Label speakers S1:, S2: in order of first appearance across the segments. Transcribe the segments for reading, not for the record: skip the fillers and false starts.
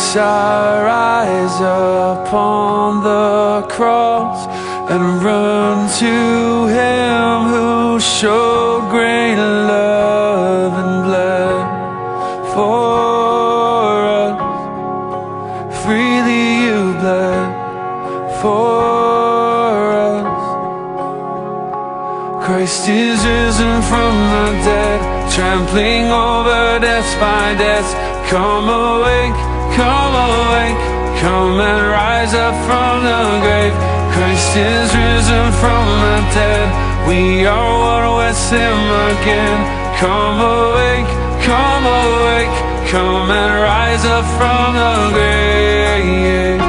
S1: fix our eyes upon the cross and run to Him who showed great love and bled for us. Freely you bled for us. Christ is risen from the dead, trampling over death by death. Come awake, come awake, come and rise up from the grave. Christ is risen from the dead, we are one with Him again. Come awake, come awake, come and rise up from the grave.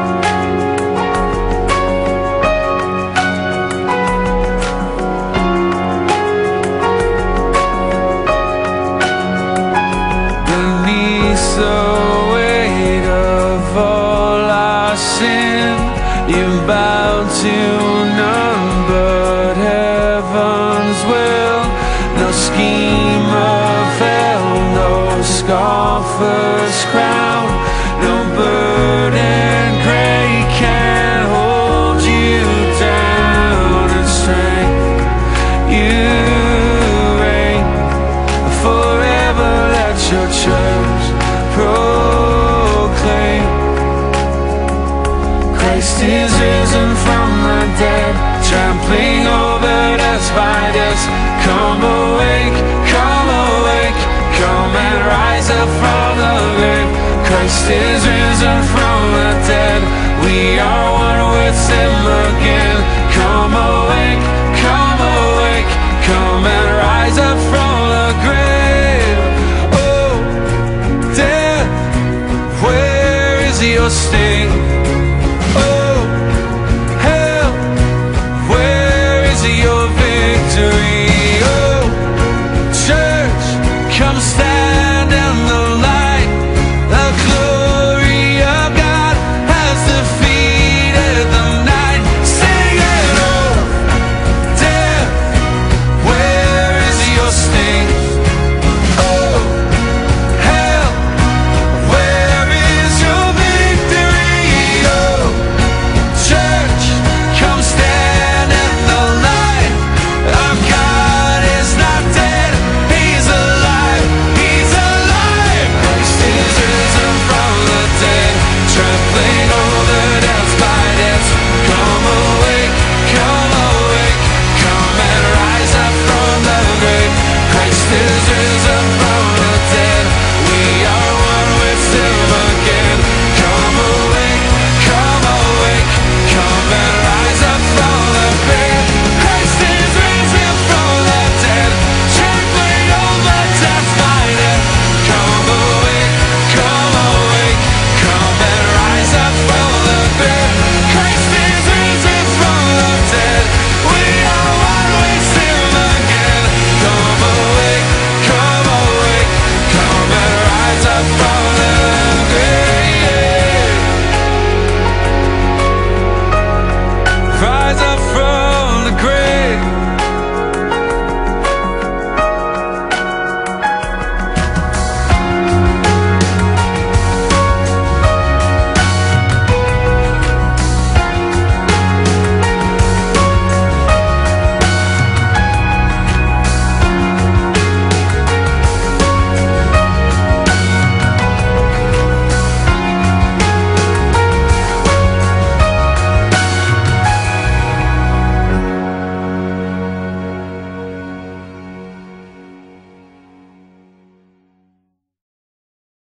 S1: The weight of all our sin, you bow to none but heaven's will. No scheme of hell, no scoffer's crown, no burden great can hold you down. In strength you reign forever, let your church proclaim. Christ is risen from the dead, trampling over death by death. Come awake, come awake, come and rise up from the grave. Christ is risen from the dead, we are